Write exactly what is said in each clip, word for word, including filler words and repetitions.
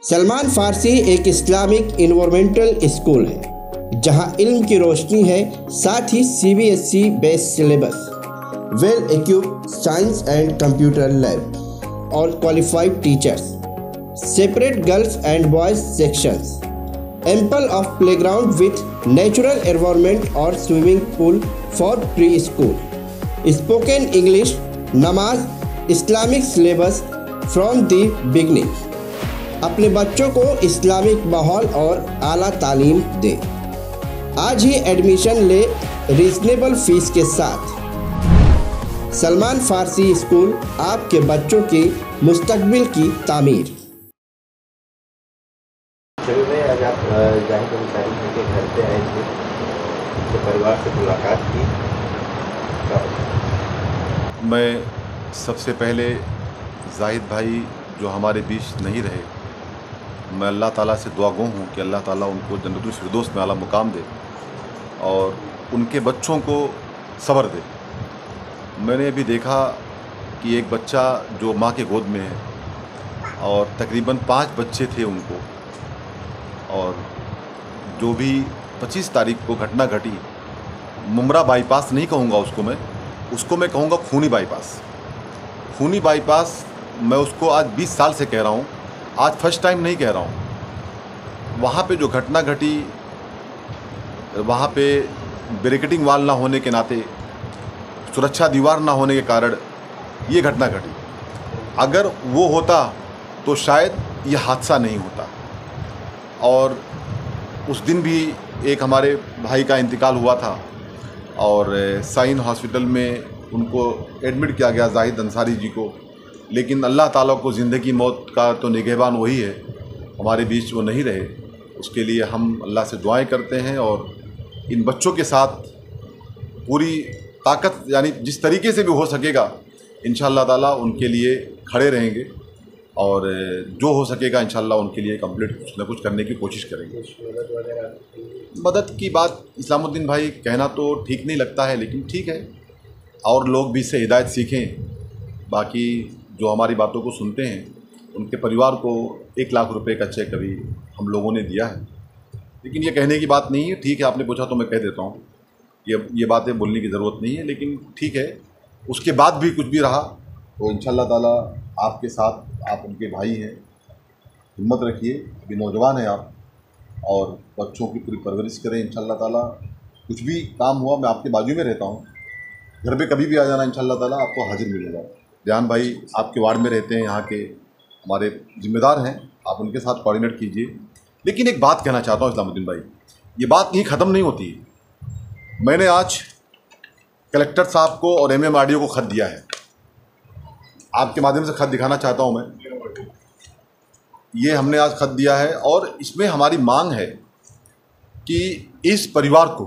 सलमान फारसी एक Islamic environmental school है जहां इल्म की रोशनी है, साथ ही C B S E based syllabus, well equipped science and computer lab और qualified teachers, separate girls and boys sections, ample of playground with natural environment और swimming pool for pre school, spoken English, नमाज, Islamic syllabus from the beginning. अपने बच्चों को Islamic माहौल और आला तालीम दें। आज ही एडमिशन ले रीजनेबल फीस के साथ। सलमान फारसी स्कूल, आपके बच्चों की मुस्तकबिल की तामीर। आज आप जाहिद अंसारी के घर पे आए थे, तो परिवार से मुलाकात की। मैं सबसे पहले जाहिद भाई जो हमारे बीच नहीं रहे, मैं अल्लाह ताला से दुआ गो हूँ कि अल्लाह ताला उनको जन्नतुल फिरदौस में आला मुकाम दे और उनके बच्चों को सब्र दे। मैंने अभी देखा कि एक बच्चा जो माँ के गोद में है और तकरीबन पाँच बच्चे थे उनको, और जो भी पच्चीस तारीख को घटना घटी, मुमरा बाईपास नहीं कहूँगा उसको मैं उसको मैं कहूँगा खूनी बाईपास। खूनी बाईपास मैं उसको आज बीस साल से कह रहा हूँ, आज फर्स्ट टाइम नहीं कह रहा हूँ। वहाँ पे जो घटना घटी, वहाँ पे बैरिकेडिंग वाल ना होने के नाते, सुरक्षा दीवार ना होने के कारण ये घटना घटी। अगर वो होता तो शायद ये हादसा नहीं होता। और उस दिन भी एक हमारे भाई का इंतकाल हुआ था और साइन हॉस्पिटल में उनको एडमिट किया गया, जाहिद अंसारी जी को। लेकिन अल्लाह ताला को ज़िंदगी मौत का तो निगहबान वही है, हमारे बीच वो नहीं रहे। उसके लिए हम अल्लाह से दुआएं करते हैं और इन बच्चों के साथ पूरी ताकत, यानी जिस तरीके से भी हो सकेगा इंशाअल्लाह ताला उनके लिए खड़े रहेंगे और जो हो सकेगा इंशाअल्लाह उनके लिए कंप्लीट कुछ न कुछ करने की कोशिश करेंगे। मदद की बात इस्लामुद्दीन भाई कहना तो ठीक नहीं लगता है, लेकिन ठीक है, और लोग भी इससे हिदायत सीखें। बाकी जो हमारी बातों को सुनते हैं उनके परिवार को एक लाख रुपए का चेक अभी हम लोगों ने दिया है, लेकिन ये कहने की बात नहीं है। ठीक है, आपने पूछा तो मैं कह देता हूँ, ये ये बातें बोलने की ज़रूरत नहीं है, लेकिन ठीक है, उसके बाद भी कुछ भी रहा तो इंशाअल्लाह ताला आपके साथ, आप उनके भाई हैं, हिम्मत रखिए, अभी नौजवान हैं आप, और बच्चों की पूरी परवरिश करें इंशाअल्लाह ताला। कुछ भी काम हुआ मैं आपके बाजू में रहता हूँ, घर पे कभी भी आ जाना, इंशाअल्लाह ताला आपको हाजिर मिलेगा। ध्यान भाई आपके वार्ड में रहते हैं, यहाँ के हमारे जिम्मेदार हैं, आप उनके साथ कोऑर्डिनेट कीजिए। लेकिन एक बात कहना चाहता हूँ इस्लामुद्दीन भाई, ये बात यहीं ख़त्म नहीं होती है। मैंने आज कलेक्टर साहब को और M M R D O को ख़त दिया है, आपके माध्यम से ख़त दिखाना चाहता हूँ मैं। ये हमने आज ख़त दिया है और इसमें हमारी मांग है कि इस परिवार को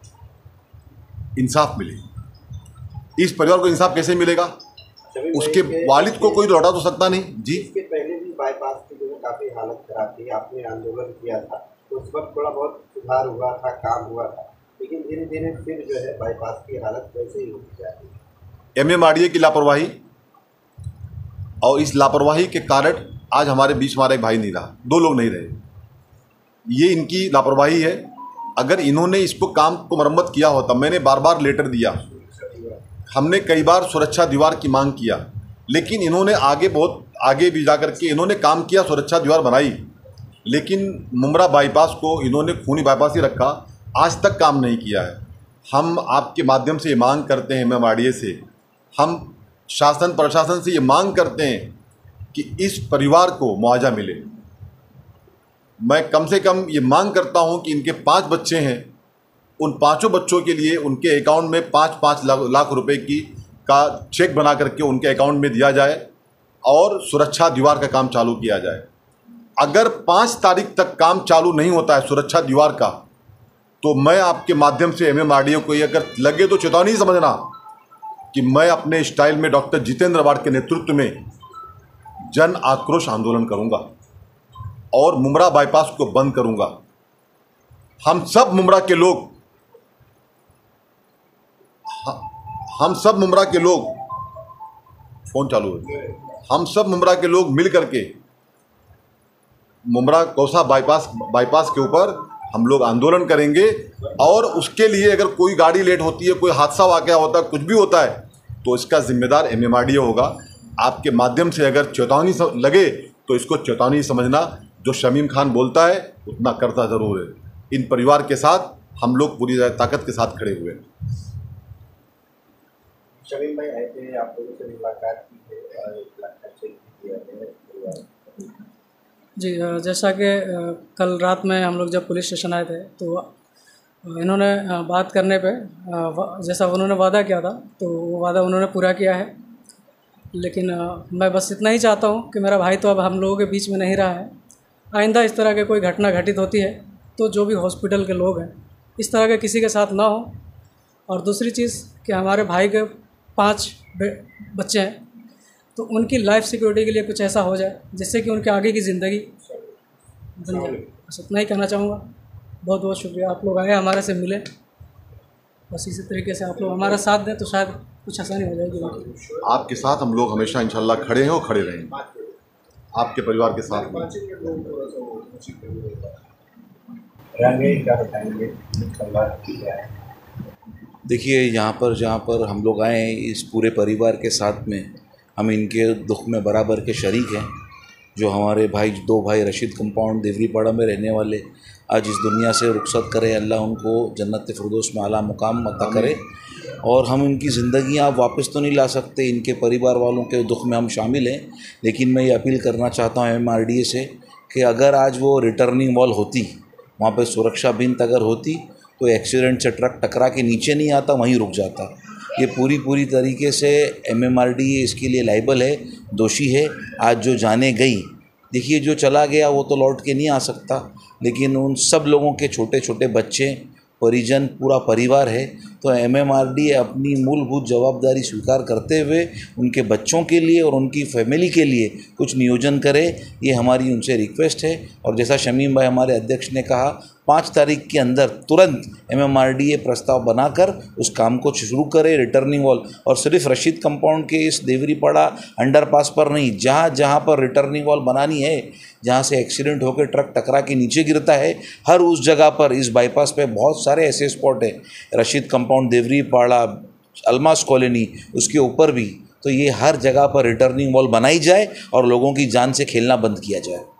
इंसाफ मिले। इस परिवार को इंसाफ कैसे मिलेगा? उसके वालिद को कोई लौटा तो सकता नहीं जी। इसके पहले भी बाईपास की जो है काफ़ी हालत खराब थी, आपने आंदोलन किया था, तो उस वक्त थोड़ा बहुत सुधार हुआ था, काम हुआ था, लेकिन धीरे धीरे फिर जो है बाईपास की हालत वैसे ही होती जा रही है। M M R D A की लापरवाही, और इस लापरवाही के कारण आज हमारे बीच हमारा एक भाई नहीं रहा, दो लोग नहीं रहे। ये इनकी लापरवाही है। अगर इन्होंने इसको काम को मरम्मत किया होता, मैंने बार बार लेटर दिया, हमने कई बार सुरक्षा दीवार की मांग किया, लेकिन इन्होंने आगे बहुत आगे भी जा कर के इन्होंने काम किया, सुरक्षा दीवार बनाई, लेकिन मुमरा बाईपास को इन्होंने खूनी बाईपास ही रखा, आज तक काम नहीं किया है। हम आपके माध्यम से ये मांग करते हैं, M M R D A से, हम शासन प्रशासन से ये मांग करते हैं कि इस परिवार को मुआवजा मिले। मैं कम से कम ये मांग करता हूँ कि इनके पाँच बच्चे हैं, उन पांचों बच्चों के लिए उनके अकाउंट में पाँच पाँच लाख लाख रुपए की का चेक बना करके उनके अकाउंट में दिया जाए और सुरक्षा दीवार का काम चालू किया जाए। अगर पाँच तारीख तक काम चालू नहीं होता है सुरक्षा दीवार का, तो मैं आपके माध्यम से M M R D O को ये अगर लगे तो चेतावनी समझना कि मैं अपने स्टाइल में डॉक्टर जितेंद्र अवार्ड के नेतृत्व में जन आक्रोश आंदोलन करूंगा और मुमरा बाईपास को बंद करूंगा। हम सब मुमरा के लोग हम सब मुमरा के लोग फोन चालू है हम सब मुमरा के लोग मिल करके मुमरा कौसा बाईपास बाईपास के ऊपर हम लोग आंदोलन करेंगे। और उसके लिए अगर कोई गाड़ी लेट होती है, कोई हादसा वाक़या होता है, कुछ भी होता है, तो इसका जिम्मेदार M M R D A होगा। आपके माध्यम से अगर चेतावनी लगे तो इसको चेतावनी समझना। जो शमीम खान बोलता है उतना करता ज़रूर है। इन परिवार के साथ हम लोग पूरी ताकत के साथ खड़े हुए हैं। शमीम भाई आए थे, आप लोगों से मुलाकात की है और एक लाख का चेक भी दिया है। जी, जैसा कि कल रात में हम लोग जब पुलिस स्टेशन आए थे तो इन्होंने बात करने पे जैसा उन्होंने वादा किया था तो वो वादा उन्होंने पूरा किया है। लेकिन मैं बस इतना ही चाहता हूँ कि मेरा भाई तो अब हम लोगों के बीच में नहीं रहा है। आइंदा इस तरह के कोई घटना घटित होती है तो जो भी हॉस्पिटल के लोग हैं इस तरह के किसी के साथ ना हो। और दूसरी चीज़ कि हमारे भाई के पांच बच्चे हैं तो उनकी लाइफ सिक्योरिटी के लिए कुछ ऐसा हो जाए जिससे कि उनके आगे की ज़िंदगी बन जाए। बस इतना ही कहना चाहूँगा। बहुत बहुत शुक्रिया, आप लोग आए हमारे से मिले। बस इसी तरीके से आप लोग हमारा साथ दें तो शायद कुछ आसानी हो जाएगी। आपके साथ हम लोग हमेशा इंशाल्लाह खड़े हैं और खड़े रहेंगे आपके परिवार के साथ में। देखिए, यहाँ पर जहाँ पर हम लोग आए हैं इस पूरे परिवार के साथ में हम इनके दुख में बराबर के शरीक हैं। जो हमारे भाई दो भाई रशीद कंपाउंड देवरीपाड़ा में रहने वाले आज इस दुनिया से रुखसत करे, अल्लाह उनको जन्नत फिरदौस में आला मुकाम अता करे। और हम इनकी ज़िंदगी आप वापस तो नहीं ला सकते, इनके परिवार वालों के दुख में हम शामिल हैं। लेकिन मैं ये अपील करना चाहता हूँ M M R D A से कि अगर आज वो रिटर्निंग वॉल होती, वहाँ पर सुरक्षा भिंत अगर होती तो एक्सीडेंट से ट्रक टकरा के नीचे नहीं आता, वहीं रुक जाता। ये पूरी पूरी तरीके से M M R D A इसके लिए लाइबल है, दोषी है। आज जो जाने गई, देखिए जो चला गया वो तो लौट के नहीं आ सकता, लेकिन उन सब लोगों के छोटे छोटे बच्चे, परिजन, पूरा परिवार है। तो M M R D A अपनी मूलभूत जवाबदारी स्वीकार करते हुए उनके बच्चों के लिए और उनकी फैमिली के लिए कुछ नियोजन करे, ये हमारी उनसे रिक्वेस्ट है। और जैसा शमीम भाई हमारे अध्यक्ष ने कहा, पाँच तारीख के अंदर तुरंत M M R D A प्रस्ताव बनाकर उस काम को शुरू करे, रिटर्निंग वॉल। और सिर्फ रशीद कंपाउंड के इस देवरीपाड़ा अंडरपास पर नहीं, जहाँ जहाँ पर रिटर्निंग वॉल बनानी है, जहाँ से एक्सीडेंट होकर ट्रक टकरा के नीचे गिरता है, हर उस जगह पर इस बाईपास पे बहुत सारे ऐसे स्पॉट हैं, रशीद कंपाउंड, देवरीपाड़ा, अलमास कॉलोनी, उसके ऊपर भी। तो ये हर जगह पर रिटर्निंग वॉल बनाई जाए और लोगों की जान से खेलना बंद किया जाए।